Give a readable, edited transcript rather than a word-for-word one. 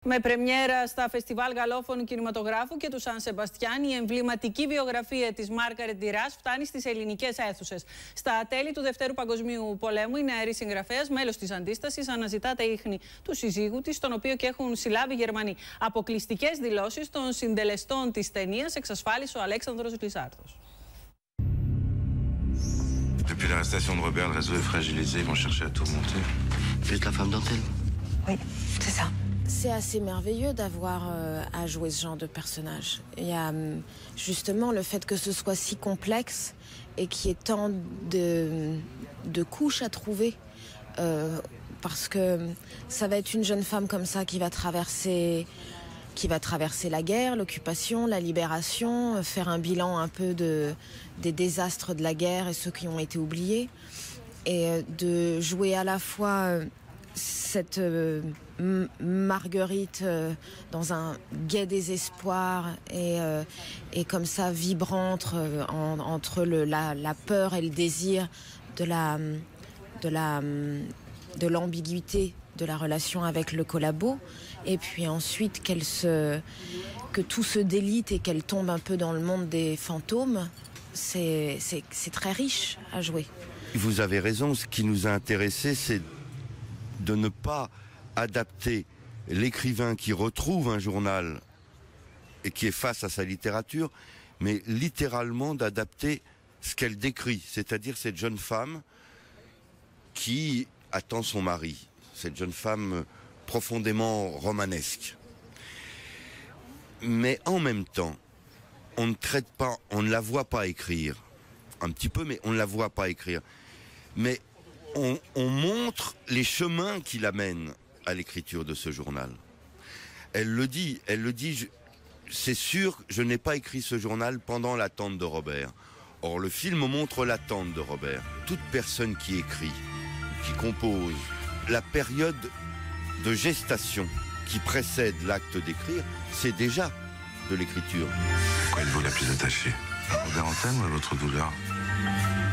Με πρεμιέρα στα φεστιβάλ γαλλόφωνου κινηματογράφου και του Σαν Σεμπαστιάν, η εμβληματική βιογραφία της Μάργαρετ Ντιράς φτάνει στις ελληνικές αίθουσες. Στα τέλη του Δευτέρου Παγκοσμίου Πολέμου, η νεαρή συγγραφέας, μέλος της Αντίστασης, αναζητά τα ίχνη του συζύγου της, τον οποίο και έχουν συλλάβει οι Γερμανοί. Αποκλειστικές δηλώσεις των συντελεστών της ταινίας εξασφάλισε ο Αλέξανδρος Λυσάρδος. Depuis l'arrestation de Robert, le réseau est fragilisé, ils vont chercher à tout remonter. Plus la femme dentelle. Oui, c'est ça. C'est assez merveilleux d'avoir à jouer ce genre de personnage. Il y a justement le fait que ce soit si complexe et qu'il y ait tant de couches à trouver. Parce que ça va être une jeune femme comme ça qui va traverser la guerre, l'occupation, la libération, faire un bilan un peu des désastres de la guerre et ceux qui ont été oubliés. Et de jouer à la fois cette Marguerite dans un gai désespoir et comme ça vibrante entre la peur et le désir de l'ambiguïté de la relation avec le collabo, et puis ensuite que tout se délite et qu'elle tombe un peu dans le monde des fantômes. C'est très riche à jouer. Vous avez raison, ce qui nous a intéressés, c'est de ne pas adapter l'écrivain qui retrouve un journal et qui est face à sa littérature, mais littéralement d'adapter ce qu'elle décrit, c'est-à-dire cette jeune femme qui attend son mari, cette jeune femme profondément romanesque. Mais en même temps, on ne la voit pas écrire, un petit peu, mais on ne la voit pas écrire. Mais on montre les chemins qui l'amènent à l'écriture de ce journal. Elle le dit, c'est sûr, je n'ai pas écrit ce journal pendant l'attente de Robert. Or, le film montre l'attente de Robert. Toute personne qui écrit, qui compose, la période de gestation qui précède l'acte d'écrire, c'est déjà de l'écriture. Quoi êtes-vous la plus attachée? Robert Antoine ou à votre douleur?